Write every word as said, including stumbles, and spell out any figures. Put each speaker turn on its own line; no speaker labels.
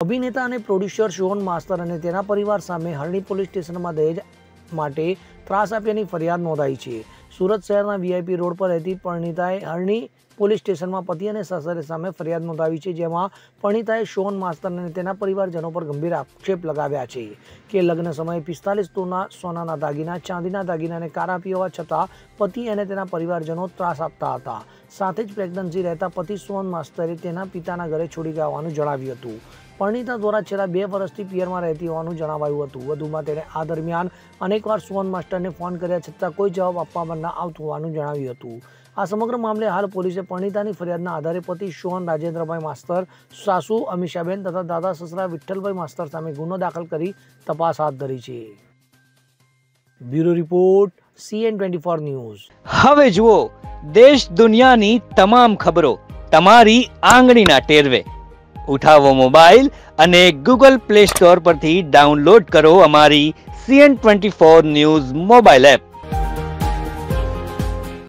અભિનેતા અને producer shown માસ્તર અને તેના પરિવાર સામે હરણી પોલીસ સ્ટેશનમાં દહેજ માટે ત્રાસ આપ્યાની ફરિયાદ નોંધાઈ છે. સુરત શહેરના વીઆઈપી રોડ પર રહેતી પરણિતાએ હરણી પોલીસ સ્ટેશનમાં પતિ અને સાસરે સામે ફરિયાદ નોંધાવી છે, જેમાં પરણિતાએ શોન માસ્તર અને તેના પરિવારજનો પર ગંભીર આક્ષેપ લગાવ્યા છે કે લગ્ન સમયે પિસ્તાલીસ તોલા સોનાના દાગીના, ચાંદીના દાગીના અને કાર આપી હોવા છતાં પતિ અને તેના પરિવારજનો ત્રાસ આપતા હતા. સાથે જ પ્રેગ્નન્સી રહેતા પતિ શોન માસ્તરે તેના પિતાના ઘરે છોડી ગયા હોવાનું જણાવ્યું હતું. પરણિતા દ્વારા છેલ્લા બે વર્ષથી પિયરમાં રહેતી હોવાનું જણાવાયું હતું. વધુમાં તેણે આ દરમિયાન અનેકવાર શોન માસ્ટરને ફોન કર્યા છતાં કોઈ જવાબ આપવામાં ન આવતું હોવાનું જણાવ્યું હતું. આ સમગ્ર મામલે હાલ પોલીસે પરણિતાની ફરિયાદના આધારે પતિ શોન રાજેન્દ્રભાઈ માસ્તર, સાસુ અમીષાબેન તથા દાદા સસરા વિઠ્ઠલભાઈ માસ્તર સામે ગુનો દાખલ કરી તપાસ હાથ ધરી છે. Bureau report CN twenty four news.
હવે જુઓ દેશ દુનિયાની તમામ ખબરો તમારી આંગળીના ટેરવે. ઉઠાવો મોબાઈલ અને ગૂગલ પ્લે સ્ટોર પરથી ડાઉનલોડ કરો અમારી CN twenty four news mobile app.